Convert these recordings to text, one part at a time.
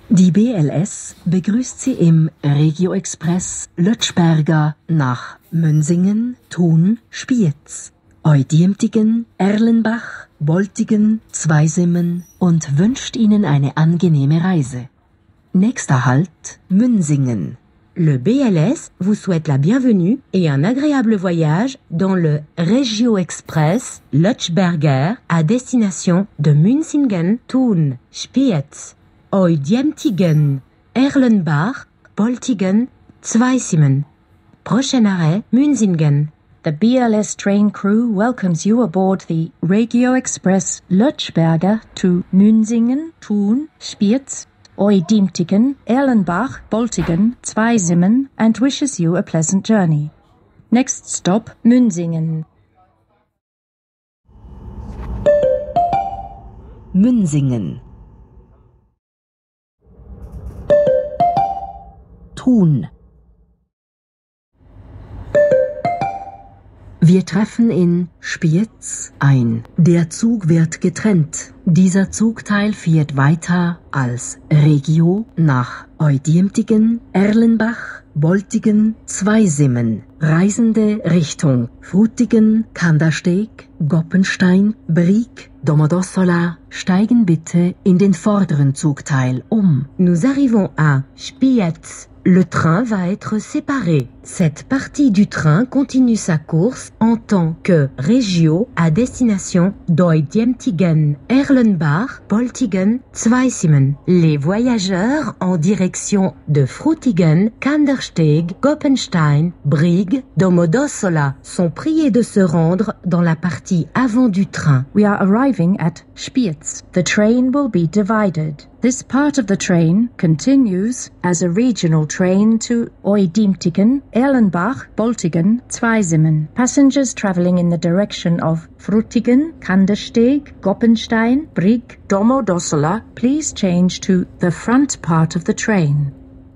Die BLS begrüßt Sie im Regio-Express Lötschberga nach Münsingen, Thun, Spiez, Eudiemtigen, Erlenbach, Boltigen, Zweisimmen und wünscht Ihnen eine angenehme Reise. Nächster Halt, Münsingen. Le BLS vous souhaite la bienvenue et un agréable voyage dans le Regio Express Lötschberger à destination de Münsingen, Thun, Spiez, Eudiemtigen, Erlenbach, Boltigen, Zweisimmen. Prochain arrêt, Münsingen. The BLS train crew welcomes you aboard the Regio Express Lötschberger to Münsingen, Thun, Spiez, Eudiemtigen, Erlenbach, Boltigen, Zweisimmen, and wishes you a pleasant journey. Next stop, Münsingen. Münsingen. Thun. Wir treffen in Spiez ein. Der Zug wird getrennt. Dieser Zugteil fährt weiter als Regio nach Eudiemtigen, Erlenbach, Boltigen, Zweisimmen. Reisende Richtung Frutigen, Kandersteg, Goppenstein, Brieg, Domodossola steigen bitte in den vorderen Zugteil um. Nous arrivons à Spiez. Le train va être séparé. Cette partie du train continue sa course en tant que Regio à destination d'Eudiemtigen, Erlenbach, Boltigen, Zweisimmen. Les voyageurs en direction de Frutigen, Kandersteg, Goppenstein, Brieg, Domodossola sont priés de se rendre dans la partie avant du train. We are arriving at Spiez. The train will be divided. This part of the train continues as a regional train to Eudiemtigen, Erlenbach, Boltigen, Zweisimmen. Passengers traveling in the direction of Frutigen, Kandersteg, Goppenstein, Brieg, Domodossola, please change to the front part of the train.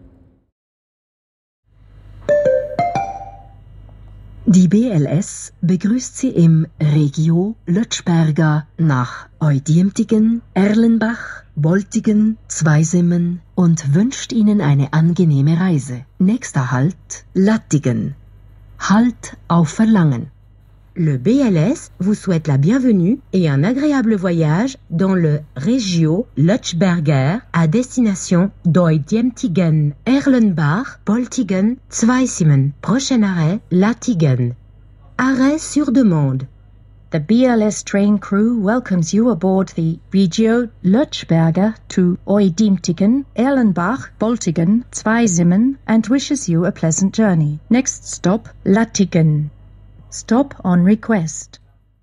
Die BLS begrüßt Sie im Regio Lötschberga nach Eudiemtigen, Erlenbach, Boltigen, Zweisimmen und wünscht Ihnen eine angenehme Reise. Nächster Halt, Lattigen. Halt auf Verlangen. Le BLS vous souhaite la bienvenue et un agréable voyage dans le Regio Lötschberger à destination d'Eudiemtigen, Erlenbach, Boltigen, Zweisimmen. Prochain arrêt, Lattigen. Arrêt sur demande. The BLS train crew welcomes you aboard the Regio Lötschberger to Eudiemtigen, Erlenbach, Boltigen, Zweisimmen, and wishes you a pleasant journey. Next stop, Lattigen. Stop on request.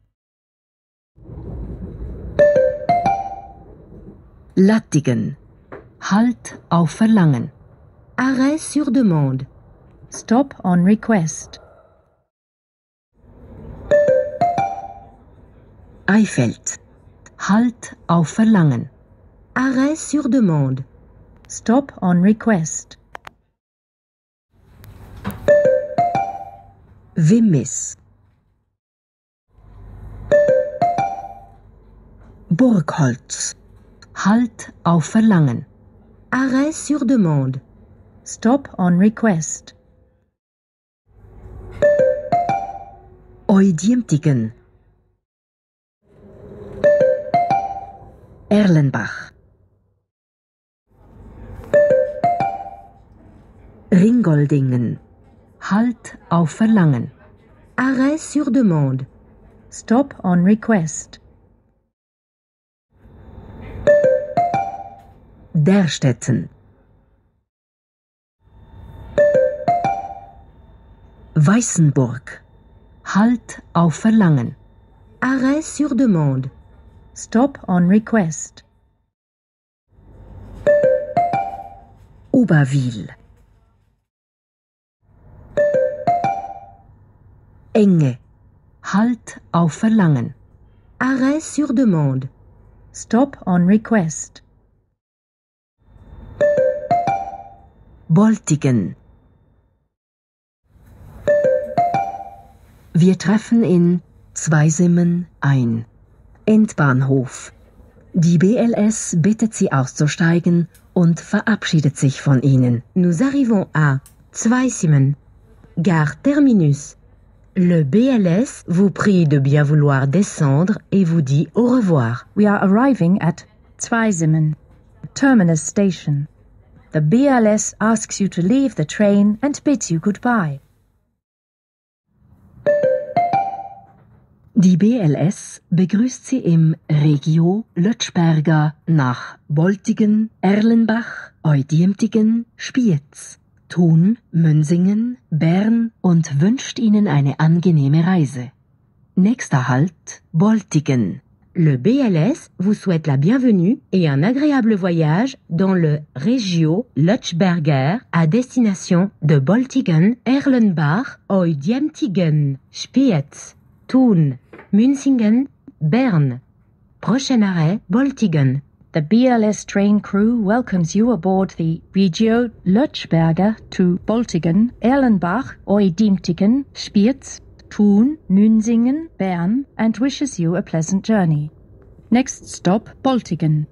Lattigen. Halt auf Verlangen. Arrêt sur demande. Stop on request. Eifeld. Halt auf Verlangen. Arrêt sur demande. Stop on request. Wimmis. Burgholz. Halt auf Verlangen. Arrêt sur demande. Stop on request. Eudiemtigen. Erlenbach. Ringoldingen. Halt auf Verlangen. Arrêt sur demande. Stop on request. Derstetten. Weißenburg. Halt auf Verlangen. Arrêt sur demande. Stop on request. Oberwil. Enge. Halt auf Verlangen. Arrêt sur demande. Stop on request. Boltigen. Wir treffen in Zweisimmen ein. Endbahnhof. Die BLS bittet Sie auszusteigen und verabschiedet sich von Ihnen. Nous arrivons à Zweisimmen, gare terminus. Le BLS vous prie de bien vouloir descendre et vous dit au revoir. We are arriving at Zweisimmen, terminus station. The BLS asks you to leave the train and bids you goodbye. Die BLS begrüßt Sie im Regio Lötschberga nach Boltigen, Erlenbach, Eudiemtigen, Spiez, Thun, Münsingen, Bern und wünscht Ihnen eine angenehme Reise. Nächster Halt, Boltigen. Le BLS vous souhaite la bienvenue et un agréable voyage dans le Regio Lötschberger à destination de Boltigen, Erlenbach, Eudiemtigen, Spiez, Thun, Münsingen, Bern. Prochain arrêt, Boltigen. The BLS train crew welcomes you aboard the Regio Lötschberger to Boltigen, Erlenbach, Eudiemtigen, Spiez, Thun, Münsingen, Bern, and wishes you a pleasant journey. Next stop, Boltigen.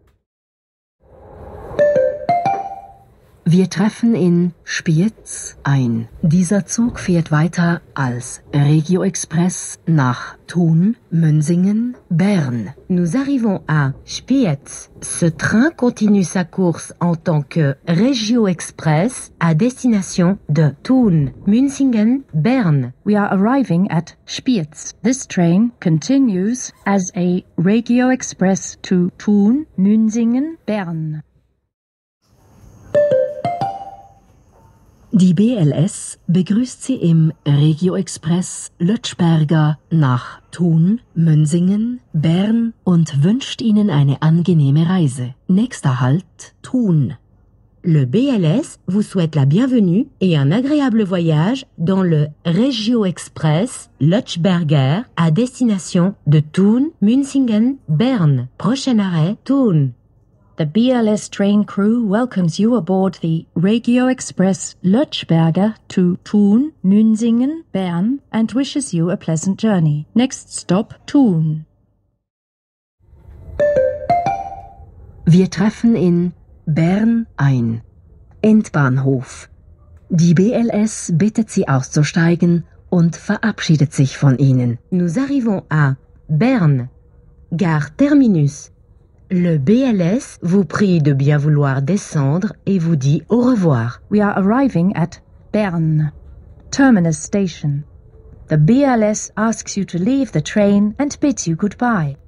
Wir treffen in Spiez ein. Dieser Zug fährt weiter als Regio Express nach Thun, Münsingen, Bern. Nous arrivons à Spiez. Ce train continue sa course en tant que Regio Express à destination de Thun, Münsingen, Bern. We are arriving at Spiez. This train continues as a Regio Express to Thun, Münsingen, Bern. Die BLS begrüßt Sie im Regio Express Lötschberga nach Thun, Münsingen, Bern und wünscht Ihnen eine angenehme Reise. Nächster Halt, Thun. Le BLS vous souhaite la bienvenue et un agréable voyage dans le Regio Express Lötschberger à destination de Thun, Münsingen, Bern. Prochain arrêt, Thun. The BLS train crew welcomes you aboard the Regio Express Lötschberger to Thun, Münsingen, Bern, and wishes you a pleasant journey. Next stop, Thun. Wir treffen in Bern ein. Endbahnhof. Die BLS bittet Sie auszusteigen und verabschiedet sich von Ihnen. Nous arrivons à Berne, gare terminus. Le BLS vous prie de bien vouloir descendre et vous dit au revoir. We are arriving at Bern, terminus station. The BLS asks you to leave the train and bids you goodbye.